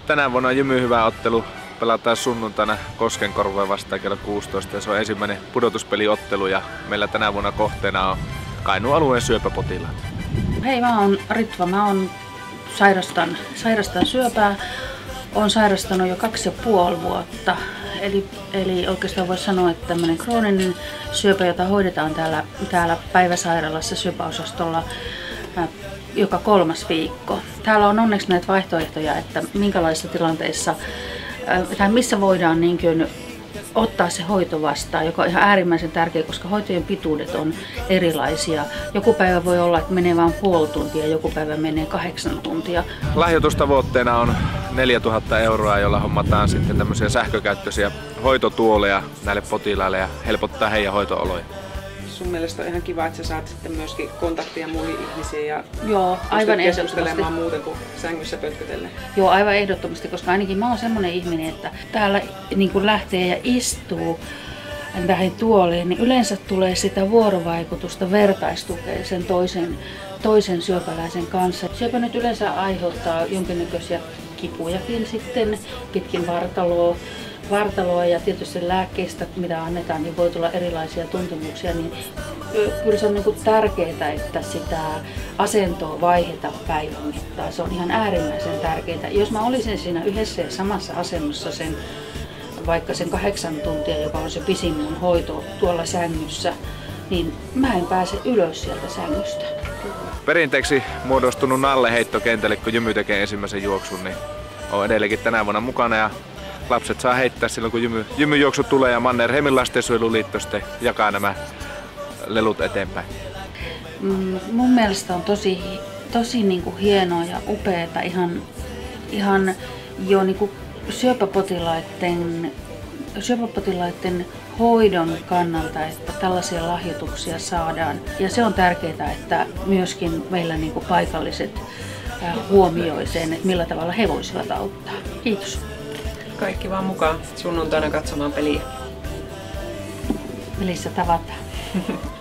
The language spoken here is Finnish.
tänä vuonna Jymy hyvä ottelu. Pelataan sunnuntaina Koskenkorvaa vastaan kello 16 ja se on ensimmäinen pudotuspeliottelu ja meillä tänä vuonna kohteena on Kainuun alueen syöpäpotilaat. Hei, mä oon Ritva. Sairastan syöpää. Oon sairastanut jo 2,5 vuotta. Eli oikeastaan voisi sanoa, että tämmöinen krooninen syöpä, jota hoidetaan täällä päiväsairaalassa syöpäosastolla joka 3. viikko. Täällä on onneksi näitä vaihtoehtoja, että minkälaisissa tilanteissa tai missä voidaan niin kuin ottaa se hoito vastaan, joka on ihan äärimmäisen tärkeä, koska hoitojen pituudet on erilaisia. Joku päivä voi olla, että menee vain puoli tuntia, joku päivä menee 8 tuntia. Lahjoitustavoitteena on 4 000 €, jolla hommataan sitten tämmöisiä sähkökäyttöisiä hoitotuoleja näille potilaille ja helpottaa heidän hoitooloja. Sun mielestä on ihan kiva, että sä saat sitten myöskin kontaktia muihin ihmisiin ja aivan keskustelemaan muuten kuin sängyssä pötkötellen. Joo, aivan ehdottomasti, koska ainakin mä oon semmoinen ihminen, että täällä niin kun lähtee ja istuu näihin tuoliin, niin yleensä tulee sitä vuorovaikutusta, vertaistukea sen toisen syöpäläisen kanssa. Syöpä nyt yleensä aiheuttaa jonkinnäköisiä kipujakin sitten pitkin vartaloa ja tietysti lääkkeistä, mitä annetaan, niin voi tulla erilaisia tuntemuksia, niin kyllä se on niin kuin tärkeää, että sitä asentoa vaihdetaan päivän mittaan. Se on ihan äärimmäisen tärkeää. Jos mä olisin siinä yhdessä ja samassa asennossa vaikka sen 8 tuntia, joka on se pisin mun hoito tuolla sängyssä, niin mä en pääse ylös sieltä sängystä. Perinteeksi muodostunut nalleheittokentälle, kun Jymy tekee ensimmäisen juoksun, niin on edelleenkin tänä vuonna mukana ja lapset saa heittää silloin, kun Jymyjuoksu tulee ja Mannerheimin lastensuojeluliitto sitten jakaa nämä lelut eteenpäin. Mun mielestä on tosi niin kuin hienoa ja upeata ihan jo niin kuin syöpäpotilaiden hoidon kannalta, että tällaisia lahjoituksia saadaan. Ja se on tärkeää, että myöskin meillä niin kuin paikalliset huomioi sen, että millä tavalla he voisivat auttaa. Kiitos. Kaikki vaan mukaan sunnuntaina katsomaan peliä. Pelissä tavataan.